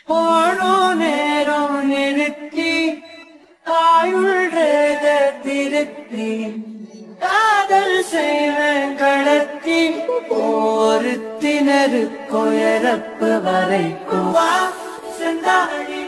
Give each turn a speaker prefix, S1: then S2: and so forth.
S1: போனோ நேரம் நிறுத்தி ஆயுள்றத திருத்தி காதல் செய்வேன் கடத்தி ஒரு திணறு கொயரப்பு வரைக்கும் வா செந்தாடி